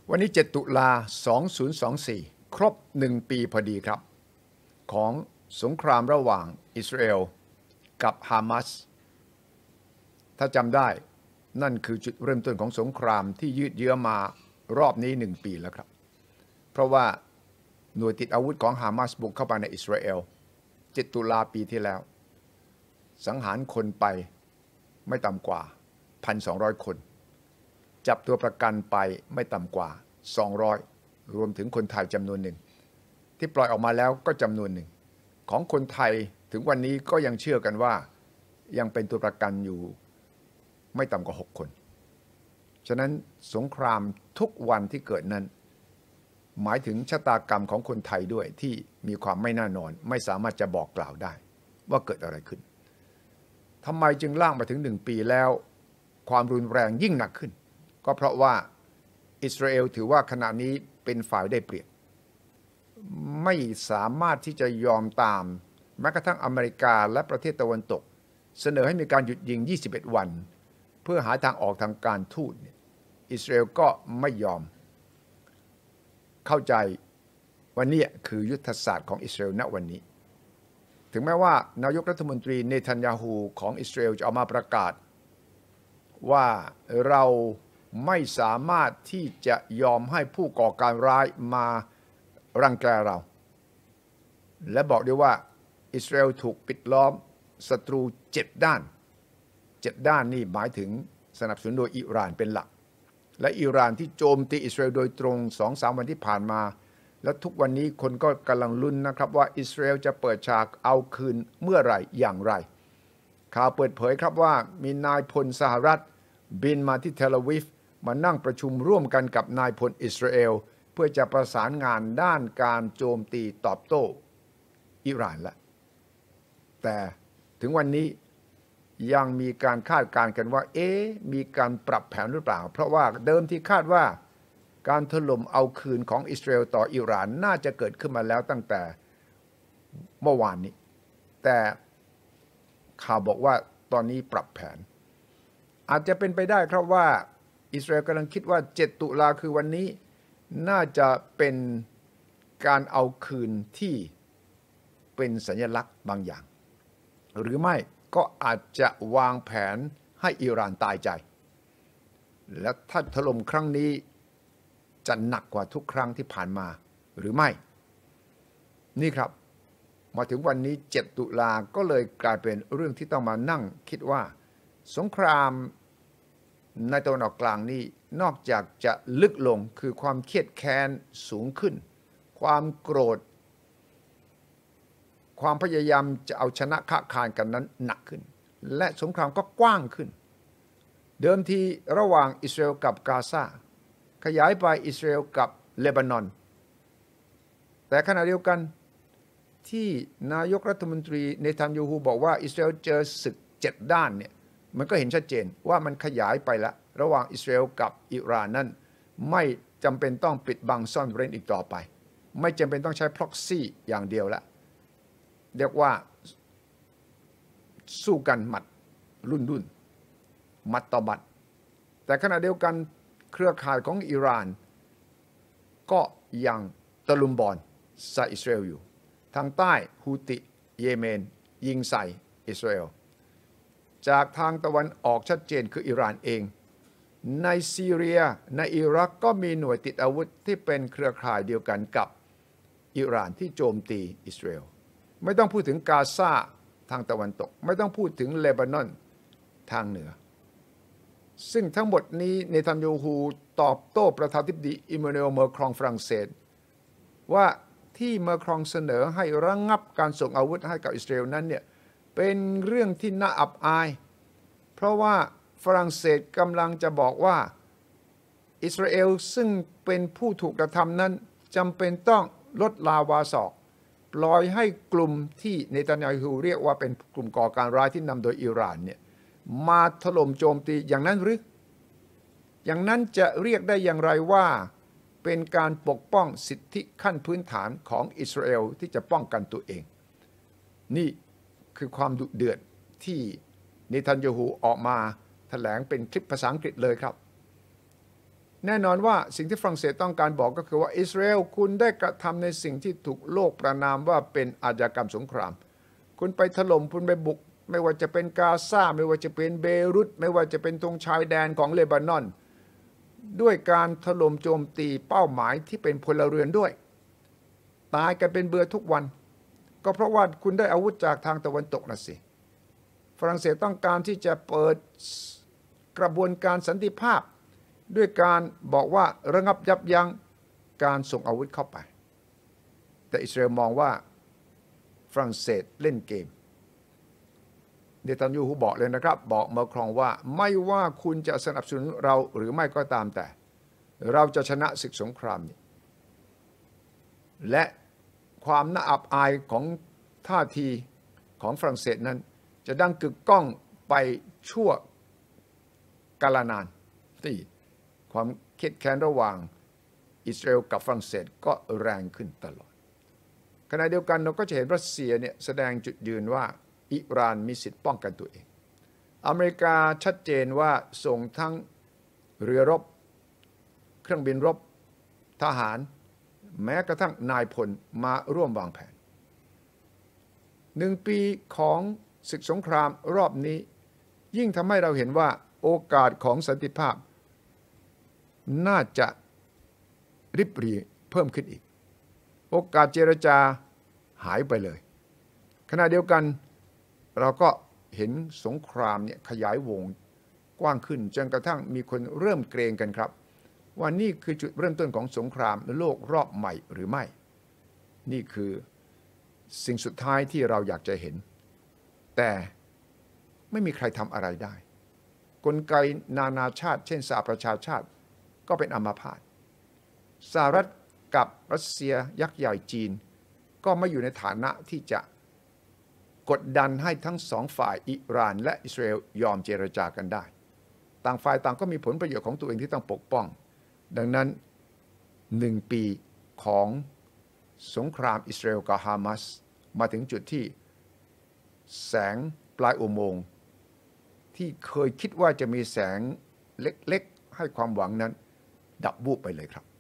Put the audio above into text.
วันนี้7ตุลา2024ครบ1ปีพอดีครับของสงครามระหว่างอิสราเอลกับฮามาสถ้าจำได้นั่นคือจุดเริ่มต้นของสงครามที่ยืดเยื้อมารอบนี้1ปีแล้วครับเพราะว่าหน่วยติดอาวุธของฮามาสบุกเข้าไปในอิสราเอล7ตุลาปีที่แล้วสังหารคนไปไม่ต่ำกว่า 1,200 คนจับตัวประกันไปไม่ต่ำกว่า200รวมถึงคนไทยจำนวนหนึ่งที่ปล่อยออกมาแล้วก็จำนวนหนึ่งของคนไทยถึงวันนี้ก็ยังเชื่อกันว่ายังเป็นตัวประกันอยู่ไม่ต่ำกว่า6 คนฉะนั้นสงครามทุกวันที่เกิดนั้นหมายถึงชะตากรรมของคนไทยด้วยที่มีความไม่แน่นอนไม่สามารถจะบอกกล่าวได้ว่าเกิดอะไรขึ้นทำไมจึงล่างมาถึง1 ปีแล้วความรุนแรงยิ่งหนักขึ้นก็เพราะว่าอิสราเอลถือว่าขณะนี้เป็นฝ่ายได้เปรียบไม่สามารถที่จะยอมตามแม้กระทั่งอเมริกาและประเทศตะวันตกเสนอให้มีการหยุดยิง21 วันเพื่อหาทางออกทางการทูตอิสราเอลก็ไม่ยอมเข้าใจวันนี้คือยุทธศาสตร์ของอิสราเอลณวันนี้ถึงแม้ว่านายกรัฐมนตรีเนทันยาฮูของอิสราเอลจะออกมาประกาศว่าเราไม่สามารถที่จะยอมให้ผู้ก่อการร้ายมารังแกเราและบอกด้วยว่าอิสราเอลถูกปิดล้อมศัตรู7 ด้านนี่หมายถึงสนับสนุนโดยอิหร่านเป็นหลักและอิหร่านที่โจมตีอิสราเอลโดยตรง 2-3 วันที่ผ่านมาและทุกวันนี้คนก็กำลังลุ้นนะครับว่าอิสราเอลจะเปิดฉากเอาคืนเมื่อไหร่อย่างไรข่าวเปิดเผยครับว่ามีนายพลสหรัฐบินมาที่เทลอาวีฟมานั่งประชุมร่วมกันกับนายพลอิสราเอลเพื่อจะประสานงานด้านการโจมตีตอบโต้อิหร่านแล้วแต่ถึงวันนี้ยังมีการคาดการณ์กันว่ามีการปรับแผนหรือเปล่าเพราะว่าเดิมที่คาดว่าการถล่มเอาคืนของอิสราเอลต่ออิหร่านน่าจะเกิดขึ้นมาแล้วตั้งแต่เมื่อวานนี้แต่ข่าวบอกว่าตอนนี้ปรับแผนอาจจะเป็นไปได้ครับว่าอิสราเอลกำลังคิดว่า7 ตุลาคือวันนี้น่าจะเป็นการเอาคืนที่เป็นสัญลักษณ์บางอย่างหรือไม่ก็อาจจะวางแผนให้อิหร่านตายใจและถ้าถล่มครั้งนี้จะหนักกว่าทุกครั้งที่ผ่านมาหรือไม่นี่ครับมาถึงวันนี้7 ตุลาก็เลยกลายเป็นเรื่องที่ต้องมานั่งคิดว่าสงครามในตะวันออกกลางนี่นอกจากจะลึกลงคือความเครียดแค้นสูงขึ้นความโกรธความพยายามจะเอาชนะค้าคานกันนั้นหนักขึ้นและสงครามก็กว้างขึ้นเดิมทีระหว่างอิสราเอลกับกาซาขยายไปอิสราเอลกับเลบานอนแต่ขณะเดียวกันที่นายกรัฐมนตรีเนทันยาฮูบอกว่าอิสราเอลเจอศึก7 ด้านเนี่ยมันก็เห็นชัดเจนว่ามันขยายไปแล้วระหว่างอิสราเอลกับอิหร่านนั้นไม่จำเป็นต้องปิดบังซ่อนเร้นอีกต่อไปไม่จำเป็นต้องใช้ proxy อย่างเดียวละเรียกว่าสู้กันหมัดรุ่นหมัดต่อหมัดแต่ขณะเดียวกันเครือข่ายของอิหร่านก็ยังตะลุมบอลใส่อิสราเอลอยู่ทางใต้ฮูติเยเมนยิงใส่อิสราเอลจากทางตะวันออกชัดเจนคืออิหร่านเองในซีเรียในอิรักก็มีหน่วยติดอาวุธที่เป็นเครือข่ายเดียวกันกับอิหร่านที่โจมตีอิสราเอลไม่ต้องพูดถึงกาซาทางตะวันตกไม่ต้องพูดถึงเลบานอนทางเหนือซึ่งทั้งหมดนี้เนทันยาฮูตอบโต้ประธานาธิบดีอิมมานูเอลเมอร์ครองฝรั่งเศสว่าที่เมอร์ครองเสนอให้ระงับการส่งอาวุธให้กับอิสราเอลนั้นเนี่ยเป็นเรื่องที่น่าอับอายเพราะว่าฝรั่งเศสกำลังจะบอกว่าอิสราเอลซึ่งเป็นผู้ถูกกระทำนั้นจำเป็นต้องลดลาวาศอกปล่อยให้กลุ่มที่เนทันยาฮูเรียกว่าเป็นกลุ่มก่อการร้ายที่นำโดยอิหร่านเนี่ยมาถล่มโจมตีอย่างนั้นหรืออย่างนั้นจะเรียกได้อย่างไรว่าเป็นการปกป้องสิทธิขั้นพื้นฐานของอิสราเอลที่จะป้องกันตัวเองนี่คือความดุเดือดที่เนทันยาฮูออกมาแถลงเป็นคลิปภาษาอังกฤษเลยครับแน่นอนว่าสิ่งที่ฝรั่งเศสต้องการบอกก็คือว่าอิสราเอลคุณได้กระทำในสิ่งที่ถูกโลกประณามว่าเป็นอาชญากรรมสงครามคุณไปถล่มคุณไปบุกไม่ว่าจะเป็นกาซาไม่ว่าจะเป็นเบรุตไม่ว่าจะเป็นตรงชายแดนของเลบานอนด้วยการถล่มโจมตีเป้าหมายที่เป็นพลเรือนด้วยตายกันเป็นเบื่อทุกวันก็เพราะว่าคุณได้อาวุธจากทางตะวันตกนะสิฝรั่งเศสต้องการที่จะเปิดกระบวนการสันติภาพด้วยการบอกว่าระงับยับยั้งการส่งอาวุธเข้าไปแต่อิสราเอลมองว่าฝรั่งเศสเล่นเกมเนทันยูฮูบอกเลยนะครับบอกมาครองว่าไม่ว่าคุณจะสนับสนุนเราหรือไม่ก็ตามแต่เราจะชนะศึกสงครามนี้และความน่าอับอายของท่าทีของฝรั่งเศสนั้นจะดังกึกก้องไปชั่วกาลนานที่ความเครียดแค้นระหว่างอิสราเอลกับฝรั่งเศสก็แรงขึ้นตลอดขณะเดียวกันเราก็จะเห็นรัสเซียเนี่ยแสดงจุดยืนว่าอิหร่านมีสิทธิป้องกันตัวเองอเมริกาชัดเจนว่าส่งทั้งเรือรบเครื่องบินรบทหารแม้กระทั่งนายพลมาร่วมวางแผน1 ปีของศึกสงครามรอบนี้ยิ่งทำให้เราเห็นว่าโอกาสของสันติภาพน่าจะริบหรี่เพิ่มขึ้นอีกโอกาสเจรจาหายไปเลยขณะเดียวกันเราก็เห็นสงครามเนี่ยขยายวงกว้างขึ้นจนกระทั่งมีคนเริ่มเกรงกันครับว่านี่คือจุดเริ่มต้นของสงครามโลกรอบใหม่หรือไม่นี่คือสิ่งสุดท้ายที่เราอยากจะเห็นแต่ไม่มีใครทำอะไรได้กลไกนานาชาติเช่นสหประชาชาติก็เป็นอัมพาตสหรัฐกับรัสเซียยักษ์ใหญ่จีนก็ไม่อยู่ในฐานะที่จะกดดันให้ทั้งสองฝ่ายอิหร่านและอิสราเอลยอมเจรจากันได้ต่างฝ่ายต่างก็มีผลประโยชน์ของตัวเองที่ต้องปกป้องดังนั้น1 ปีของสงครามอิสราเอลกับฮามาสมาถึงจุดที่แสงปลายอุโมงค์ที่เคยคิดว่าจะมีแสงเล็กๆให้ความหวังนั้นดับวูบไปเลยครับ